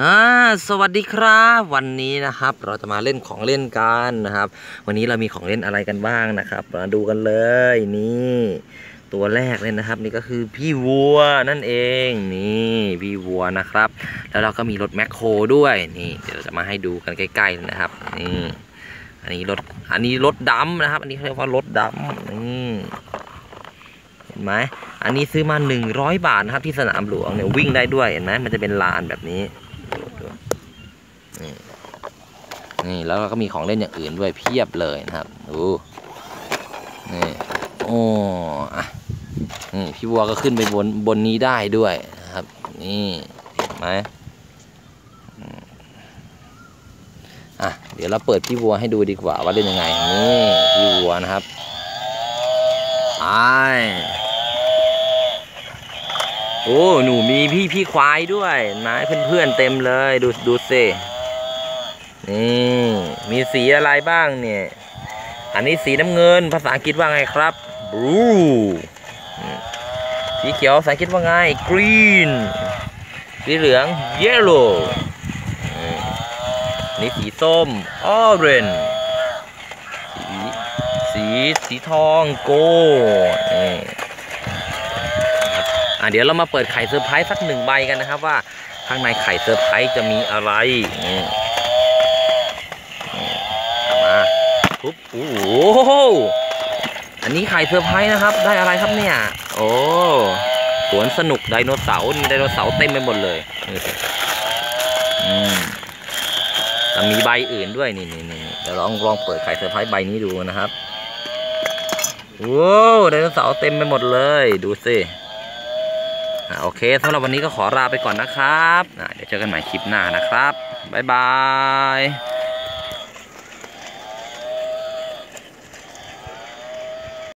สวัสดีครับวันนี้นะครับเราจะมาเล่นของเล่นกันนะครับวันนี้เรามีของเล่นอะไรกันบ้างนะครับมาดูกันเลยนี่ตัวแรกเลยนะครับนี่ก็คือพี่วัวนั่นเองนี่พี่วัวนะครับแล้วเราก็มีรถแมคโครด้วยนี่เดี๋ยวเราจะมาให้ดูกันใกล้ๆนะครับนี่อันนี้รถดำนะครับอันนี้เรียกว่ารถดำนี่เห็นไหมอันนี้ซื้อมา100 บาทนะครับที่สนามหลวงเนี่ยวิ่งได้ด้วยเห็นไหมมันจะเป็นลานแบบนี้นี่แล้วก็มีของเล่นอย่างอื่นด้วยเพียบเลยนะครับดูนี่โอ้นี่พี่วัวก็ขึ้นไปบนนี้ได้ด้วยนะครับนี่เห็นไหมเดี๋ยวเราเปิดพี่วัวให้ดูดีกว่าว่าเล่นยังไงนี่พี่วัวนะครับโอ้หนูมีพี่ควายด้วยนะเพื่อนเต็มเลยดูสินี่มีสีอะไรบ้างเนี่ยอันนี้สีน้ำเงินภาษาอังกฤษว่าไงครับ blue สีเขียวภาษาอังกฤษว่าไง green สีเหลือง yellow นี่สีส้ม orange สีทอง gold เดี๋ยวเรามาเปิดไข่เซอร์ไพรส์สัก1 ใบกันนะครับว่าข้างในไข่เซอร์ไพรส์จะมีอะไรมาปุ๊บโอ้โหอันนี้ไข่เซอร์ไพรส์นะครับได้อะไรครับเนี่ยโอ้สวนสนุกไดโนเสาร์มีไดโนเสาร์เต็มไปหมดเลยแต่มีใบอื่นด้วยนี่เดี๋ยวลองเปิดไข่เซอร์ไพรส์ใบนี้ดูนะครับว้าวไดโนเสาร์เต็มไปหมดเลยดูสิโอเคสำหรับวันนี้ก็ขอลาไปก่อนนะครับเดี๋ยวเจอกันใหม่คลิปหน้านะครับบ๊ายบาย